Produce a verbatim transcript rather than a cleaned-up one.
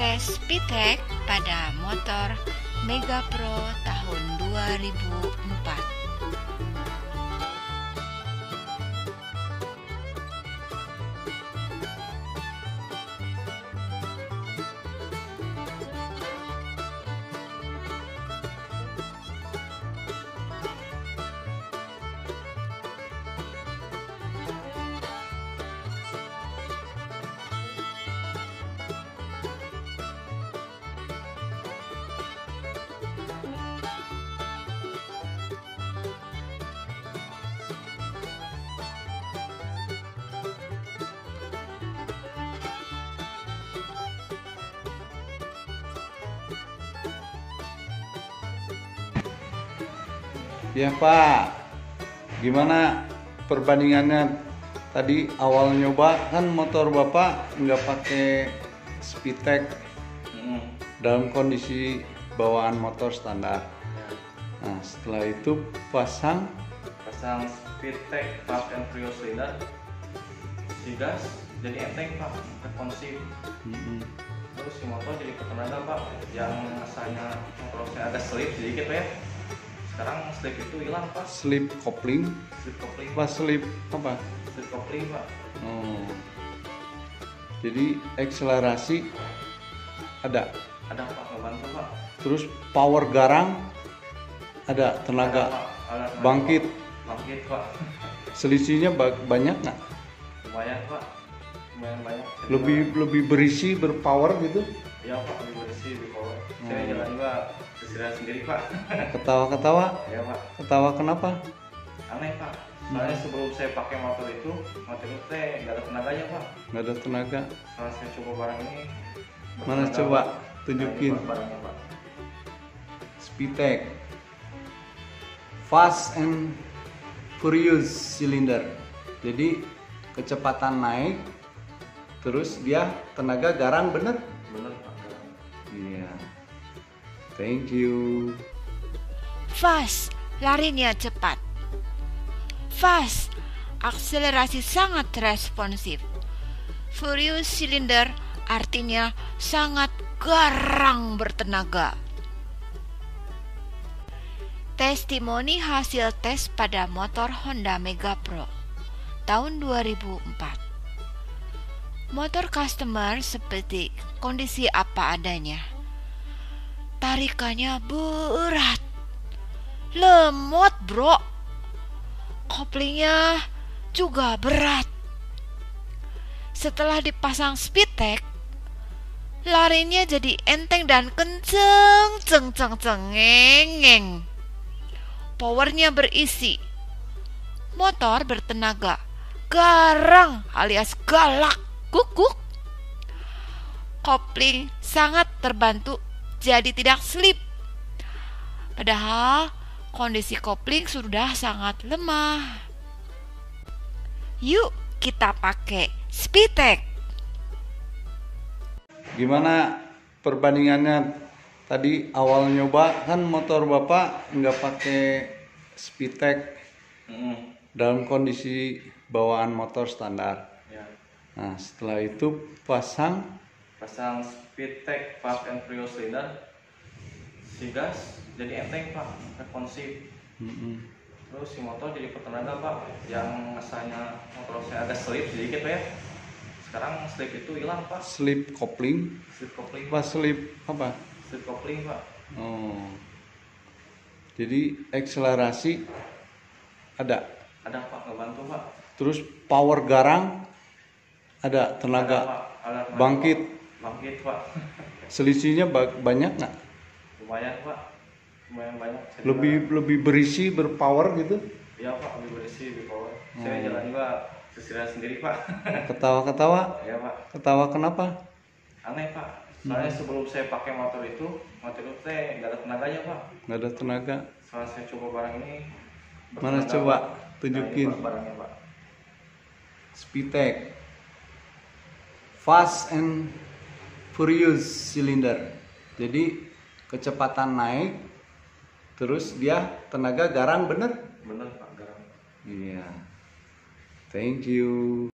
tes Spitek pada motor Mega Pro tahun dua ribu empat. Ya Pak, gimana perbandingannya? Tadi awal nyoba kan motor Bapak nggak pakai Spitek Hmm. dalam kondisi bawaan motor standar. Ya. Nah setelah itu pasang Pasang Spitek Fast and Furious Cylinder, digas jadi enteng Pak, responsif. mm, Terus si motor jadi ketenaga Pak, yang asalnya motornya agak slip sedikit Pak ya. Sekarang slip itu hilang Pak, slip kopling, slip kopling, pas slip apa? slip kopling Pak. Oh, jadi akselerasi ada, Ada Pak, ngebantu Pak. terus power garang ada, Ada, tenaga Pak. Ada tenaga, bangkit, Pak. Bangkit Pak, selisihnya ba- banyak nggak? lumayan Pak, lumayan banyak. Jadi, Lebih Pak, lebih berisi, berpower gitu? ya Pak, lebih bersih, lebih power. Saya Hmm. jalan juga istirahat sendiri Pak. Ketawa-ketawa, Ya Pak. ketawa kenapa? Aneh Pak, soalnya sebelum saya pakai motor itu, motor itu teh nggak ada tenaganya Pak. Nggak ada tenaga. Setelah saya coba barang ini, Mana bertenaga, coba Pak. tunjukin? Nah, ini Pak, barangnya Pak. Spitek Fast and Furious Cylinder. Jadi kecepatan naik, terus dia tenaga garang, bener? Bener Pak. Iya. Thank you. Fast, larinya cepat. Fast, akselerasi sangat responsif. Furious Cylinder artinya sangat garang bertenaga. Testimoni hasil tes pada motor Honda Mega Pro tahun dua ribu empat. Motor customer seperti kondisi apa adanya. Tarikannya berat, lemot bro. Koplingnya juga berat. Setelah dipasang Spitek, larinya jadi enteng dan kenceng, ceng ceng cengengeng. Powernya berisi. Motor bertenaga, garang alias galak, guguk. Kopling sangat terbantu jadi tidak slip. Padahal kondisi kopling sudah sangat lemah. Yuk kita pakai Spitek. Gimana perbandingannya? Tadi awal nyoba kan motor Bapak nggak pakai Spitek Hmm. dalam kondisi bawaan motor standar. Ya. Nah setelah itu pasang Pasang Spitek Fast and Furious Cylinder, digas jadi enteng Pak, responsif. mm, Terus si motor jadi ketenaga Pak, yang asalnya motornya agak slip sedikit Pak ya. Sekarang slip itu hilang Pak, slip kopling, slip kopling, pas slip apa? slip kopling Pak. Oh, jadi akselerasi ada, Ada Pak, ngebantu Pak. terus power garang ada, Ada, tenaga Pak. Ada tenaga, bangkit, Pak. Bangkit Pak. selisihnya ba- banyak nggak? Lumayan Pak, lumayan banyak. Saya Lebih juga- lebih berisi, berpower gitu? ya Pak, lebih bersih, lebih power. Hmm. Saya jalan juga istirahat sendiri Pak. Ketawa-ketawa, Ya Pak. ketawa kenapa? Aneh Pak, soalnya sebelum saya pakai motor itu, motor itu teh nggak ada tenaganya Pak. Nggak ada tenaga. Setelah saya coba barang ini, Mana bertenaga, coba Pak. tunjukin? Nah, ini Pak, barangnya Pak. Spitek Fast and Furious Cylinder. Jadi kecepatan naik, terus dia tenaga garang, bener? Bener Pak, garang. Iya. Thank you.